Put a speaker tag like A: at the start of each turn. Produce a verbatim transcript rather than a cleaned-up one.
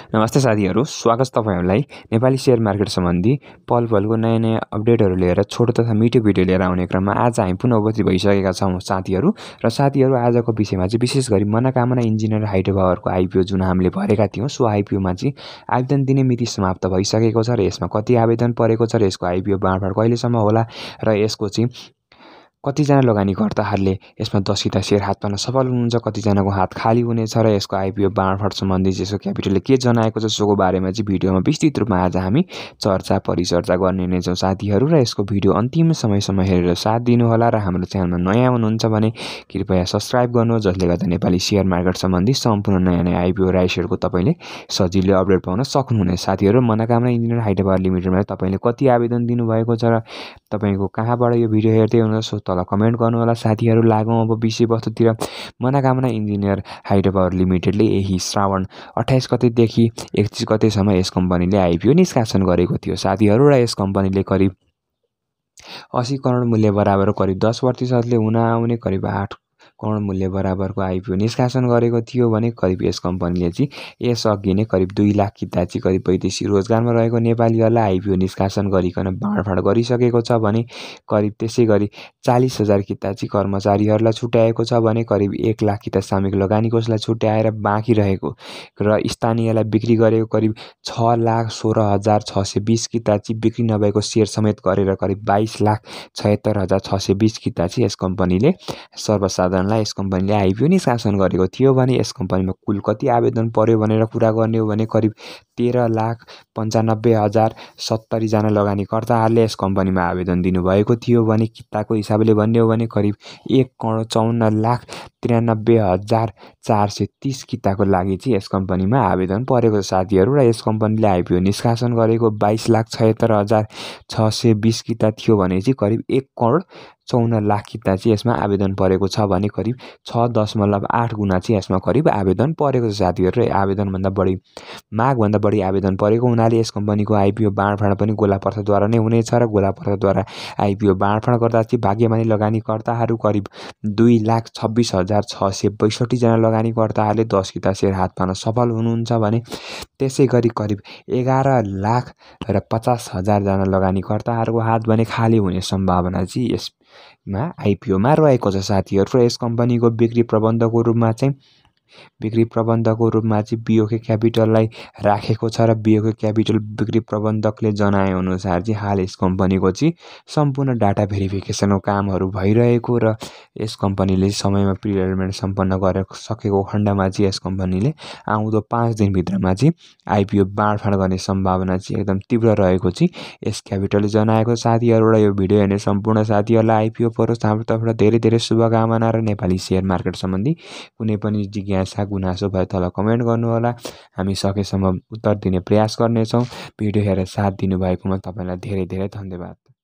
A: नमस्ते साथीहरू, स्वागत छ तपाईहरुलाई नेपाली शेयर मार्केट सम्बन्धी पल पलको नयाँ नयाँ अपडेटहरू लिएर छोटो तथा मिठो भिडियो लिएर आउने क्रममा आज हामी पुनः उपस्थित भइसकेका छौँ साथीहरू। र साथीहरू आजको विषयमा चाहिँ विशेष गरी मनोकामना इन्जिनियर हाइड्रोपावरको आइपिओ जुन हामीले भरेका थियौँ, सो आइपिओमा चाहिँ आवेदन दिने मिति समाप्त भइसकेको छ र यसमा कति आवेदन परेको छ र यसको आइपिओ बाँडफाँड कहिलेसम्म होला र यसको चाहिँ कतिजना लगानीकर्ताहरूले यसमा दस किता सेयर हात पार्न सफल हुनुहुन्छ, कतिजनाको हात खाली हुनेछ र यसको आइपिओ बाँडफाँड सम्बन्धी यसको क्यापिटलले के जनाएको छ सोको बारेमा चाहिँ भिडियोमा विस्तृत रूपमा आज हामी चर्चा परिचर्चा गर्ने नै छौँ साथीहरू। र यसको भिडियो अन्तिम समयसम्म हेरेर साथ दिनुहोला र हाम्रो च्यानलमा नयाँ हुनुहुन्छ भने कृपया सब्सक्राइब गर्नुहोस्, जसले गर्दा नेपाली शेयर मार्केट सम्बन्धी सम्पूर्ण नयाँ नयाँ आइपिओ र सेयरको तपाईँले सजिलै अपडेट पाउन सक्नुहुनेछ साथीहरू। मनोकामना इन्जिनियर हाइड्रोपावर लिमिटेडमा तपाईँले कति आवेदन दिनुभएको छ र तपाईँको कहाँबाट यो भिडियो हेर्दै हुनुहुन्छ तल कमेन्ट गर्नुहोला साथीहरू। लागौँ अब विषयवस्तुतिर। मनोकामना इन्जिनियर हाइड्रोपावर लिमिटेडले यही श्रावण अट्ठाइस गतेदेखि एकतिस गतेसम्म यस कम्पनीले आइपिओ निष्कासन गरेको थियो साथीहरू। र यस कम्पनीले करिब अस्सी करोड मूल्य बराबर करिब दस प्रतिशतले हुन आउने करिब आठ करोड मूल्य बराबरको आइपिओ निष्कासन गरेको थियो भने करिब यस कम्पनीले चाहिँ यसअघि नै करिब दुई लाख किता चाहिँ करिब वैदेशिक रोजगारमा रहेको नेपालीहरूलाई आइपिओ निष्कासन गरिकन बाँडफाँड गरिसकेको छ भने करिब त्यसै गरी चालिस हजार किता चाहिँ कर्मचारीहरूलाई छुट्याएको छ भने करिब एक लाख किता सामूहिक लगानी कोषलाई छुट्याएर बाँकी रहेको र स्थानीयलाई बिक्री गरेको करिब छ लाख सोह्र हजार छ सय बिस किता चाहिँ बिक्री नभएको सेयर समेत गरेर करिब बाइस लाख छयत्तर हजार छ सय बिस किता चाहिँ यस कम्पनीले सर्वसाधारण यस कम्पनीले आइपिओ निष्कासन गरेको थियो भने यस कम्पनीमा कुल कति आवेदन पर्यो भनेर कुरा गर्ने हो भने करिब तेह्र लाख पन्चानब्बे हजार सत्तरीजना लगानीकर्ताहरूले यस कम्पनीमा आवेदन दिनुभएको थियो भने किताको हिसाबले भन्ने हो भने करिब एक करोड चौन्न लाख त्रियानब्बे हजार चार सय तिस किताको लागि चाहिँ यस कम्पनीमा आवेदन परेको साथीहरू। र यस कम्पनीले आइपिओ निष्कासन गरेको बाइस लाख छयत्तर हजार छ सय बिस किता थियो भने चाहिँ करिब एक करोड चौन्न लाख किता चाहिँ यसमा आवेदन परेको छ भने करिब छ दशमलव आठ गुणा चाहिँ यसमा करिब आवेदन परेको छ साथीहरू। र आवेदनभन्दा बढी मागभन्दा बढी आवेदन परेको हुनाले यस कम्पनीको आइपिओ बाँडफाँड पनि गोलापर्थद्वारा नै हुनेछ र गोलापर्थद्वारा आइपिओ बाँडफाँड गर्दा चाहिँ भाग्यमानी लगानीकर्ताहरू करिब दुई लाख छब्बिस हजार छ सय बैसठीजना लगानीकर्ताहरूले दस किता सेयर हात पार्न सफल हुनुहुन्छ भने त्यसै गरी करिब एघार लाख र पचास हजारजना लगानीकर्ताहरूको हात भने खाली हुने सम्भावना चाहिँ यसमा आइपिओमा रहेको छ साथीहरू। र यस कम्पनीको बिक्री प्रबन्धकको रूपमा चाहिँ बिक्री प्रबन्धकको रूपमा चाहिँ बिओके क्यापिटललाई राखेको छ र बिओके क्यापिटल बिक्री प्रबन्धकले जनाएअनुसार चाहिँ हाल यस कम्पनीको चाहिँ सम्पूर्ण डाटा भेरिफिकेसनको कामहरू भइरहेको र यस कम्पनीले समयमा प्रिडेभलपमेन्ट सम्पन्न गरेर सकेको खण्डमा चाहिँ यस कम्पनीले आउँदो पाँच दिनभित्रमा चाहिँ आइपिओ बाँडफाँड गर्ने सम्भावना चाहिँ एकदम तीव्र रहेको चाहिँ यस क्यापिटलले जनाएको साथीहरू। र यो भिडियो हेर्ने सम्पूर्ण साथीहरूलाई आइपिओ परोस् हाम्रो तर्फबाट धेरै धेरै शुभकामना र नेपाली सेयर मार्केट सम्बन्धी कुनै पनि जिज्ञासा गुनासो भए तल कमेन्ट गर्नुहोला, हामी सकेसम्म उत्तर दिने प्रयास गर्नेछौँ। भिडियो हेरेर साथ दिनुभएकोमा तपाईँलाई धेरै धेरै धन्यवाद।